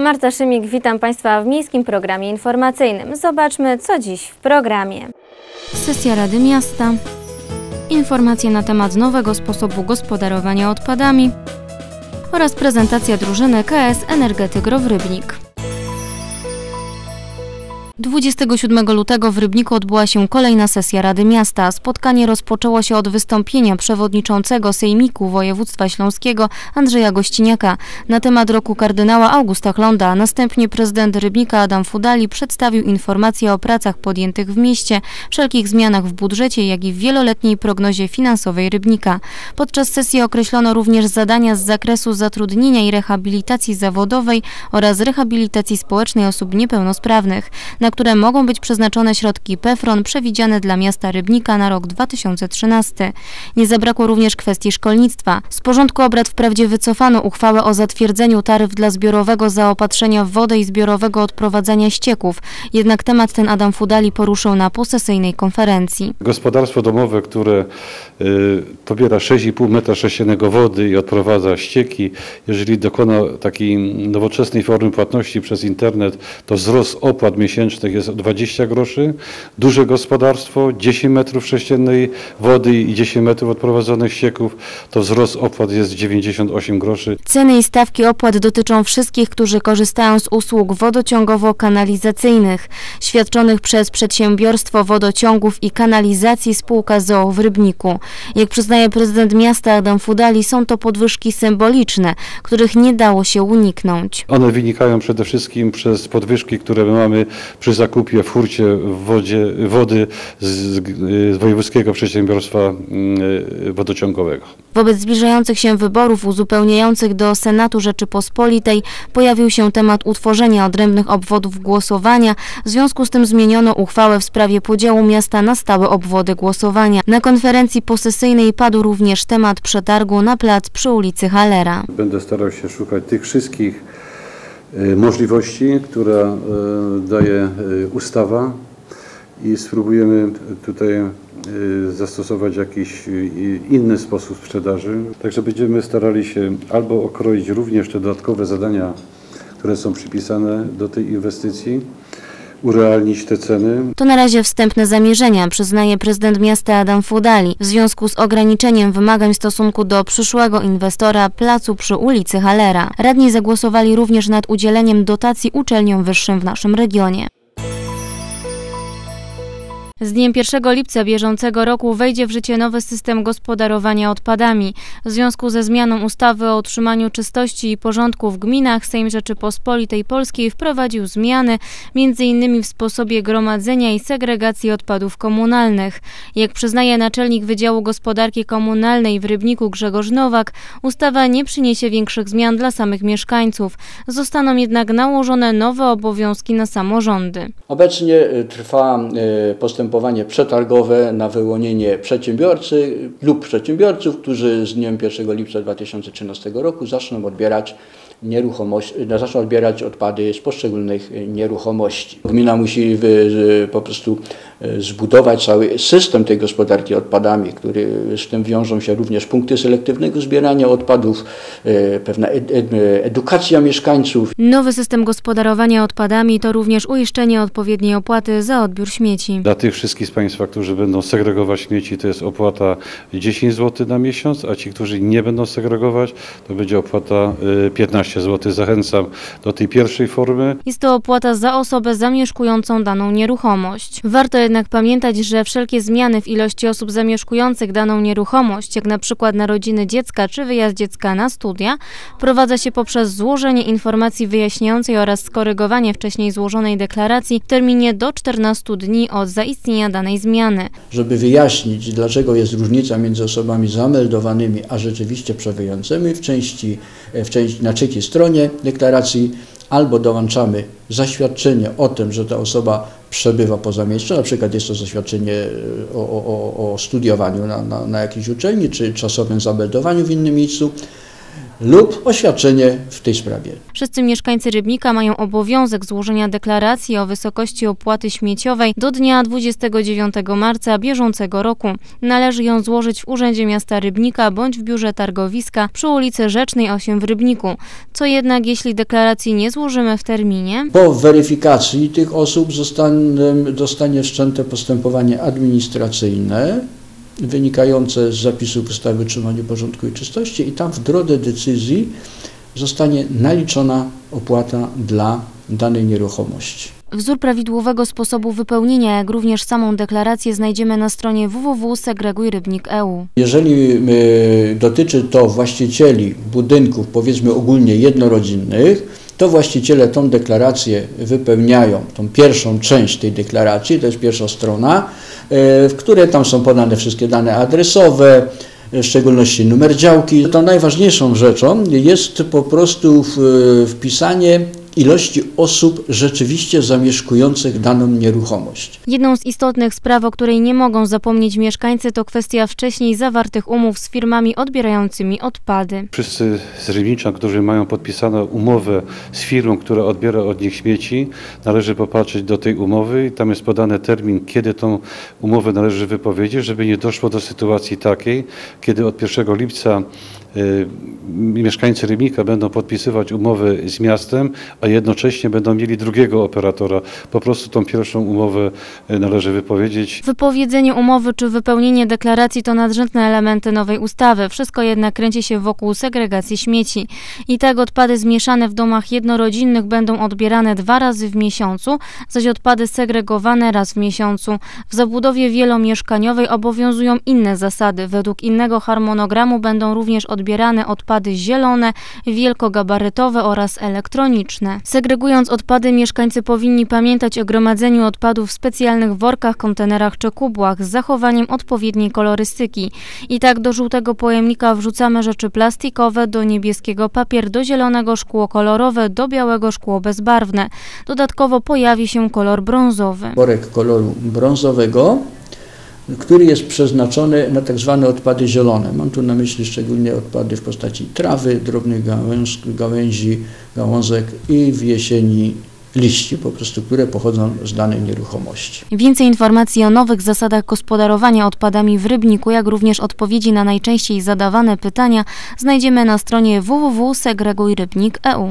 Marta Szymik, witam Państwa w Miejskim Programie Informacyjnym. Zobaczmy, co dziś w programie. Sesja Rady Miasta, informacje na temat nowego sposobu gospodarowania odpadami oraz prezentacja drużyny KS Energetyk Rybnik. 27 lutego w Rybniku odbyła się kolejna sesja Rady Miasta. Spotkanie rozpoczęło się od wystąpienia przewodniczącego Sejmiku Województwa Śląskiego Andrzeja Gościniaka na temat roku kardynała Augusta Hlonda, a następnie prezydent Rybnika Adam Fudali przedstawił informacje o pracach podjętych w mieście, wszelkich zmianach w budżecie, jak i w wieloletniej prognozie finansowej Rybnika. Podczas sesji określono również zadania z zakresu zatrudnienia i rehabilitacji zawodowej oraz rehabilitacji społecznej osób niepełnosprawnych, na które mogą być przeznaczone środki PFRON przewidziane dla miasta Rybnika na rok 2013. Nie zabrakło również kwestii szkolnictwa. Z porządku obrad wprawdzie wycofano uchwałę o zatwierdzeniu taryf dla zbiorowego zaopatrzenia w wodę i zbiorowego odprowadzania ścieków. Jednak temat ten Adam Fudali poruszył na posesyjnej konferencji. Gospodarstwo domowe, które pobiera 6,5 m3 wody i odprowadza ścieki, jeżeli dokona takiej nowoczesnej formy płatności przez internet, to wzrost opłat miesięcznych jest o 20 groszy. Duże gospodarstwo, 10 m3 wody i 10 metrów odprowadzonych ścieków, to wzrost opłat jest 98 groszy. Ceny i stawki opłat dotyczą wszystkich, którzy korzystają z usług wodociągowo-kanalizacyjnych świadczonych przez przedsiębiorstwo wodociągów i kanalizacji spółka z o.o. w Rybniku. Jak przyznaje prezydent miasta Adam Fudali, są to podwyżki symboliczne, których nie dało się uniknąć. One wynikają przede wszystkim przez podwyżki, które my mamy przy zakupie w hurcie wody z Wojewódzkiego Przedsiębiorstwa Wodociągowego. Wobec zbliżających się wyborów uzupełniających do Senatu Rzeczypospolitej pojawił się temat utworzenia odrębnych obwodów głosowania. W związku z tym zmieniono uchwałę w sprawie podziału miasta na stałe obwody głosowania. Na konferencji posesyjnej padł również temat przetargu na plac przy ulicy Hallera. Będę starał się szukać tych wszystkich możliwości, które daje ustawa i spróbujemy tutaj zastosować jakiś inny sposób sprzedaży. Także będziemy starali się albo okroić również te dodatkowe zadania, które są przypisane do tej inwestycji, urealnić te ceny. To na razie wstępne zamierzenia, przyznaje prezydent miasta Adam Fudali, w związku z ograniczeniem wymagań w stosunku do przyszłego inwestora placu przy ulicy Hallera. Radni zagłosowali również nad udzieleniem dotacji uczelniom wyższym w naszym regionie. Z dniem 1 lipca bieżącego roku wejdzie w życie nowy system gospodarowania odpadami. W związku ze zmianą ustawy o utrzymaniu czystości i porządku w gminach Sejm Rzeczypospolitej Polskiej wprowadził zmiany m.in. w sposobie gromadzenia i segregacji odpadów komunalnych. Jak przyznaje naczelnik Wydziału Gospodarki Komunalnej w Rybniku Grzegorz Nowak, ustawa nie przyniesie większych zmian dla samych mieszkańców. Zostaną jednak nałożone nowe obowiązki na samorządy. Obecnie trwa postępowanie przetargowe na wyłonienie przedsiębiorcy lub przedsiębiorców, którzy z dniem 1 lipca 2013 roku zaczną odbierać odpady z poszczególnych nieruchomości. Gmina musi po prostu zbudować cały system tej gospodarki odpadami, z tym wiążą się również punkty selektywnego zbierania odpadów, pewna edukacja mieszkańców. Nowy system gospodarowania odpadami to również uiszczenie odpowiedniej opłaty za odbiór śmieci. Dla tych wszystkich z Państwa, którzy będą segregować śmieci, to jest opłata 10 zł na miesiąc, a ci, którzy nie będą segregować, to będzie opłata 15 zł. Zachęcam do tej pierwszej formy. Jest to opłata za osobę zamieszkującą daną nieruchomość. Warto jednak pamiętać, że wszelkie zmiany w ilości osób zamieszkujących daną nieruchomość, jak na przykład narodziny dziecka czy wyjazd dziecka na studia, wprowadza się poprzez złożenie informacji wyjaśniającej oraz skorygowanie wcześniej złożonej deklaracji w terminie do 14 dni od zaistnienia danej zmiany. Żeby wyjaśnić, dlaczego jest różnica między osobami zameldowanymi a rzeczywiście przebywającymi na trzeciej stronie deklaracji, albo dołączamy zaświadczenie o tym, że ta osoba przebywa poza miejscem, na przykład jest to zaświadczenie o studiowaniu na jakiejś uczelni, czy czasowym zameldowaniu w innym miejscu, lub oświadczenie w tej sprawie. Wszyscy mieszkańcy Rybnika mają obowiązek złożenia deklaracji o wysokości opłaty śmieciowej do dnia 29 marca bieżącego roku. Należy ją złożyć w Urzędzie Miasta Rybnika bądź w biurze targowiska przy ulicy Rzecznej 8 w Rybniku. Co jednak, jeśli deklaracji nie złożymy w terminie? Po weryfikacji tych osób zostanie wszczęte postępowanie administracyjne wynikające z zapisów ustawy o utrzymaniu porządku i czystości i tam w drodze decyzji zostanie naliczona opłata dla danej nieruchomości. Wzór prawidłowego sposobu wypełnienia, jak również samą deklarację znajdziemy na stronie www.segregujrybnik.eu. Jeżeli dotyczy to właścicieli budynków, powiedzmy ogólnie jednorodzinnych, to właściciele tą deklarację wypełniają, tą pierwszą część tej deklaracji, to jest pierwsza strona, w której tam są podane wszystkie dane adresowe, w szczególności numer działki. To najważniejszą rzeczą jest po prostu wpisanie ilości osób rzeczywiście zamieszkujących daną nieruchomość. Jedną z istotnych spraw, o której nie mogą zapomnieć mieszkańcy, to kwestia wcześniej zawartych umów z firmami odbierającymi odpady. Wszyscy z Rybnicza, którzy mają podpisaną umowę z firmą, która odbiera od nich śmieci, należy popatrzeć do tej umowy i tam jest podany termin, kiedy tą umowę należy wypowiedzieć, żeby nie doszło do sytuacji takiej, kiedy od 1 lipca mieszkańcy Rybnika będą podpisywać umowy z miastem, a jednocześnie będą mieli drugiego operatora. Po prostu tą pierwszą umowę należy wypowiedzieć. Wypowiedzenie umowy czy wypełnienie deklaracji to nadrzędne elementy nowej ustawy. Wszystko jednak kręci się wokół segregacji śmieci. I tak odpady zmieszane w domach jednorodzinnych będą odbierane 2 razy w miesiącu, zaś odpady segregowane raz w miesiącu. W zabudowie wielomieszkaniowej obowiązują inne zasady. Według innego harmonogramu będą również odbierane odpady zielone, wielkogabarytowe oraz elektroniczne. Segregując odpady, mieszkańcy powinni pamiętać o gromadzeniu odpadów w specjalnych workach, kontenerach czy kubłach z zachowaniem odpowiedniej kolorystyki. I tak do żółtego pojemnika wrzucamy rzeczy plastikowe, do niebieskiego papier, do zielonego szkło kolorowe, do białego szkło bezbarwne. Dodatkowo pojawi się kolor brązowy. Worek koloru brązowego, który jest przeznaczony na tak zwane odpady zielone. Mam tu na myśli szczególnie odpady w postaci trawy, drobnych gałęzi, gałązek i w jesieni liści, po prostu, które pochodzą z danej nieruchomości. Więcej informacji o nowych zasadach gospodarowania odpadami w Rybniku, jak również odpowiedzi na najczęściej zadawane pytania znajdziemy na stronie www.segregujrybnik.eu.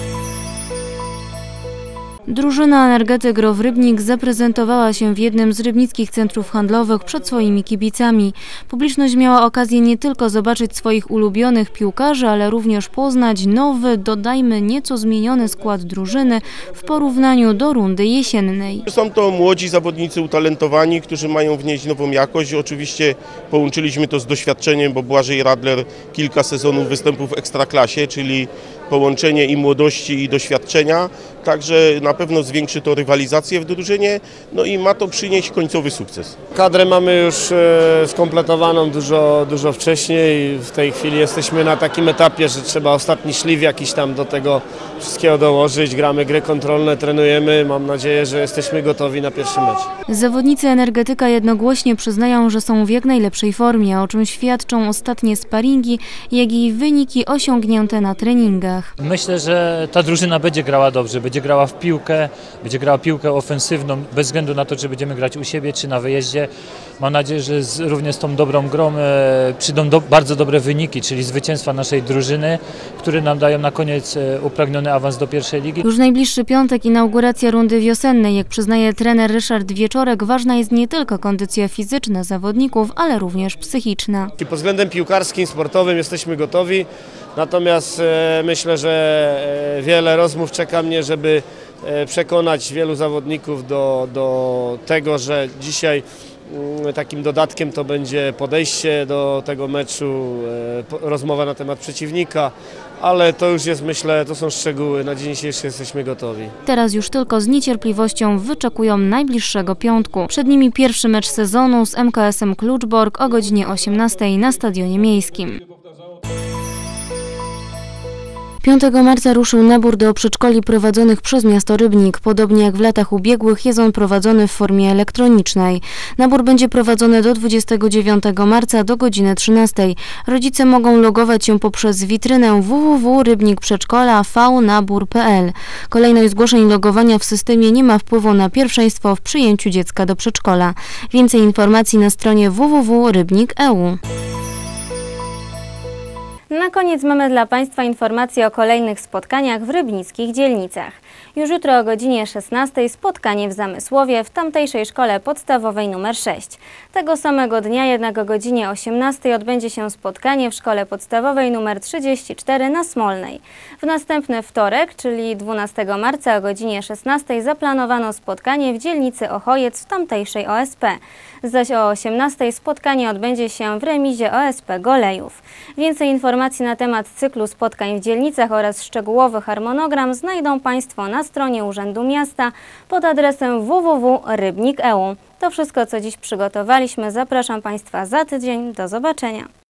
Drużyna Energetyk Grow Rybnik zaprezentowała się w jednym z rybnickich centrów handlowych przed swoimi kibicami. Publiczność miała okazję nie tylko zobaczyć swoich ulubionych piłkarzy, ale również poznać nowy, dodajmy nieco zmieniony skład drużyny w porównaniu do rundy jesiennej. Są to młodzi zawodnicy utalentowani, którzy mają wnieść nową jakość. Oczywiście połączyliśmy to z doświadczeniem, bo Błażej Radler kilka sezonów występów w Ekstraklasie, czyli połączenie i młodości, i doświadczenia. Także na pewno zwiększy to rywalizację w drużynie, no i ma to przynieść końcowy sukces. Kadrę mamy już skompletowaną dużo wcześniej. W tej chwili jesteśmy na takim etapie, że trzeba ostatni szlif jakiś tam do tego wszystkiego dołożyć. Gramy gry kontrolne, trenujemy. Mam nadzieję, że jesteśmy gotowi na pierwszy mecz. Zawodnicy Energetyka jednogłośnie przyznają, że są w jak najlepszej formie, o czym świadczą ostatnie sparingi, jak i wyniki osiągnięte na treningach. Myślę, że ta drużyna będzie grała dobrze, będzie grała w piłkę, będzie grała piłkę ofensywną, bez względu na to, czy będziemy grać u siebie, czy na wyjeździe. Mam nadzieję, że również z tą dobrą grą przyjdą bardzo dobre wyniki, czyli zwycięstwa naszej drużyny, które nam dają na koniec upragniony awans do pierwszej ligi. Już najbliższy piątek inauguracja rundy wiosennej. Jak przyznaje trener Ryszard Wieczorek, ważna jest nie tylko kondycja fizyczna zawodników, ale również psychiczna. Pod względem piłkarskim, sportowym jesteśmy gotowi, natomiast myślę, że wiele rozmów czeka mnie, żeby przekonać wielu zawodników do tego, że dzisiaj takim dodatkiem to będzie podejście do tego meczu, rozmowa na temat przeciwnika, ale to już jest, myślę, to są szczegóły. Na dzień dzisiejszy jesteśmy gotowi. Teraz już tylko z niecierpliwością wyczekują najbliższego piątku. Przed nimi pierwszy mecz sezonu z MKS-em Kluczbork o godzinie 18 na Stadionie Miejskim. 5 marca ruszył nabór do przedszkoli prowadzonych przez miasto Rybnik. Podobnie jak w latach ubiegłych jest on prowadzony w formie elektronicznej. Nabór będzie prowadzony do 29 marca do godziny 13. Rodzice mogą logować się poprzez witrynę www.rybnikprzedszkola.nabór.pl. Kolejność zgłoszeń logowania w systemie nie ma wpływu na pierwszeństwo w przyjęciu dziecka do przedszkola. Więcej informacji na stronie www.rybnik.eu. Na koniec mamy dla Państwa informacje o kolejnych spotkaniach w rybnickich dzielnicach. Już jutro o godzinie 16 spotkanie w Zamysłowie w tamtejszej szkole podstawowej nr 6. Tego samego dnia jednak o godzinie 18 odbędzie się spotkanie w szkole podstawowej nr 34 na Smolnej. W następny wtorek, czyli 12 marca o godzinie 16 zaplanowano spotkanie w dzielnicy Ochojec w tamtejszej OSP. Zaś o 18 spotkanie odbędzie się w remizie OSP Golejów. Więcej informacji na temat cyklu spotkań w dzielnicach oraz szczegółowy harmonogram znajdą Państwo na stronie Urzędu Miasta pod adresem www.rybnik.eu. To wszystko, co dziś przygotowaliśmy. Zapraszam Państwa za tydzień. Do zobaczenia.